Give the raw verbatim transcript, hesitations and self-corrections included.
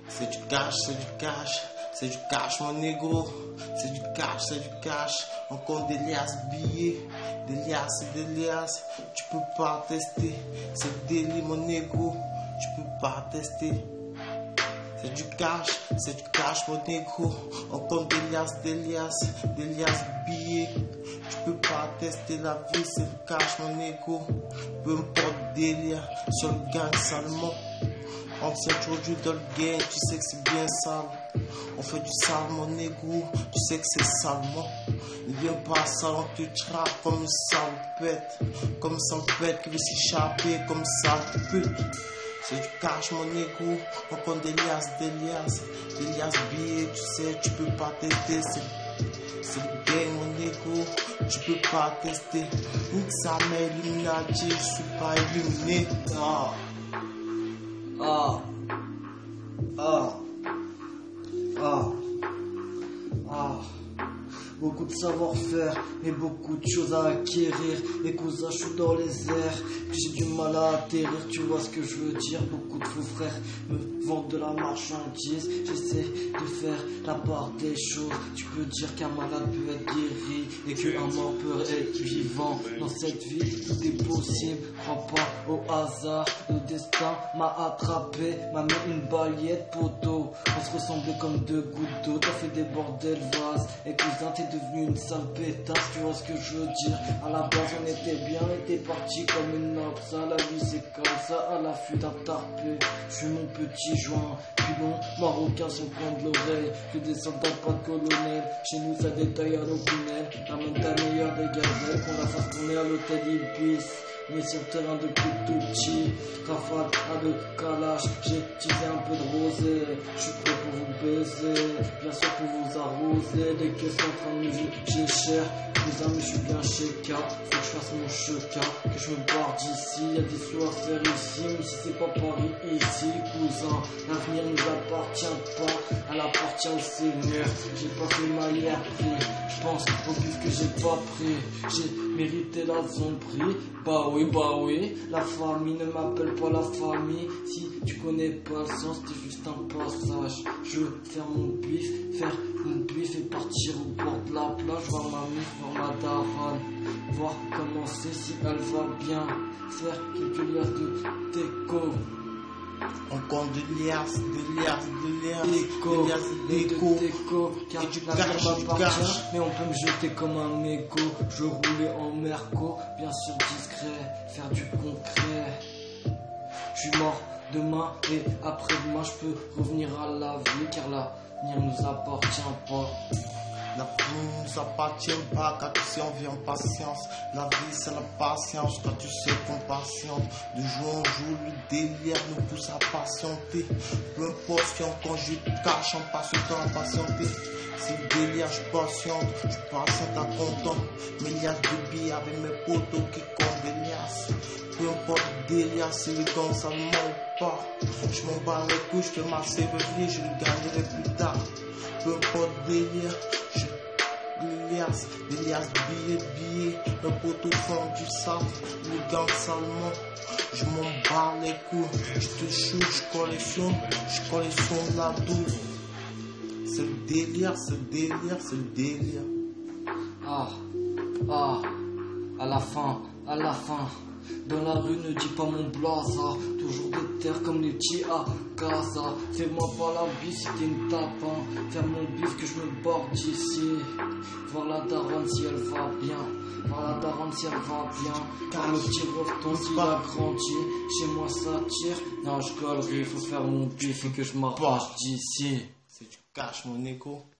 C'est du cash, c'est du cash, c'est du cash mon négro. C'est du cash, c'est du cash. On compte des liasses billets, des liasses et des liasses. Tu peux pas tester, c'est délit mon négro. Tu peux pas tester. C'est du cash, c'est du cash mon négro. On compte des liasses, des liasses, des liasses billets. Tu peux pas tester la vie, c'est du cash mon négro. Peu importe délire, sur le gang salement. On s'introduit dans le game, tu sais que c'est bien sale. On fait du sale mon négro, tu sais que c'est salement. Ne viens pas sale, on te trappe comme une salpette. Comme une salpette qui veut s'échapper comme sale pute. C'est du cash mon négro, on compte des liasses, des liasses, des liasses billets, tu sais, tu peux pas tester, c'est le game mon négro, tu peux pas tester. Nique sa mère Illuminati, je suis pas illuminé. Ah, ah, ah, ah, ah. Beaucoup de savoir-faire, mais beaucoup de choses à acquérir. Les cousins, je suis dans les airs, puis j'ai du mal à atterrir, tu vois ce que je veux dire. Beaucoup de faux frères me vendent de la marchandise. J'essaie de faire la part des choses. Tu peux dire qu'un malade peut être guéri et qu'un mort peut être vivant. Dans cette vie, tout est possible. Crois pas au hasard, le destin m'a attrapé, m'a mis une balayette poteau. On se ressemblait comme deux gouttes d'eau. T'as fait des bordels vases, et cousin t'es devenu une sale pétasse, tu vois ce que je veux dire. À la base on était bien, on était parti comme une ça. La vie c'est comme ça, à l'affût d'un tarpé. Je suis mon petit joint, pilon marocain sur le coin de l'oreille. Que des soldats, pas de colonel. Chez nous ça détaille à nos prunelles. Ramène ta meilleure des gazelles, qu'on la fasse tourner à l'hôtel Ibis. Mais sur le terrain depuis tout petit, rafale avec calage, j'ai tiré un peu de rosé. Je suis prêt pour vous baiser, bien sûr pour vous arroser. Des caisses en train de me j'ai cher, mes amis je suis bien chez K. Faut que je fasse mon cheka, que je me barre d'ici. Y'a des sous à faire ici, mais si c'est pas Paris ici, cousin, l'avenir nous appartient pas, elle appartient au Seigneur. J'ai pas fait ma prix, je pense au bif que j'ai pas pris. J'ai mérité la zone prix. Bah oui, bah oui, la famille ne m'appelle pas la famille. Si tu connais pas le sens, c'est juste un passage. Je veux faire mon bif, faire mon bif et partir au bord de la plage. Voir ma mif, voir ma daronne, voir comment c'est, si elle va bien. Faire quelques liasses de déco. on compte de liasses, de liasses, de liasses, Déco, de liasses, de déco. déco, car Et du la cash, terre du m'appartient, cash. mais on peut me jeter comme un mégot. Je roulais en merco, bien sûr discret, faire du concret. Je suis mort demain et après-demain, je peux revenir à la vie, car l'avenir nous appartient pas. La vie ne nous appartient pas, car tu sais on vit en patience. La vie c'est la patience, quand tu sais qu'on patiente. De jour en jour le délire nous pousse à patienter. Peu importe si on conjugue cash en passant à patienter. C'est le délire, je patiente, je patiente à content. Mais il y a de billes avec mes potos qui comptent des liasses. Peu importe le délire, c'est le gang ça ne ment pas. Je m'en bats les couilles, je fais ma C V V, je le gagnerai plus tard. Peu importe le délire, je des liasses, des liasses, billets, billets, le poteau fond du sale, le gang salement, je m'en bats les couilles, je te shoot, je collectionne, je collectionne la douce. C'est le délire, c'est le délire, c'est le délire. Ah, ah, à la fin, à la fin. Dans la rue, ne dis pas mon blaza. Toujours des terres comme les petits à Gaza. Fais-moi pas la bise si t'es une tapin. Faire mon bif que je me borde d'ici. Voir la daronne si elle va bien. Voir la daronne si elle va bien. Car le petit refton s'il a grandi. Chez moi ça tire. Non, je colle, il faut faire mon bif et que je m'arrache d'ici. C'est du cash mon écho.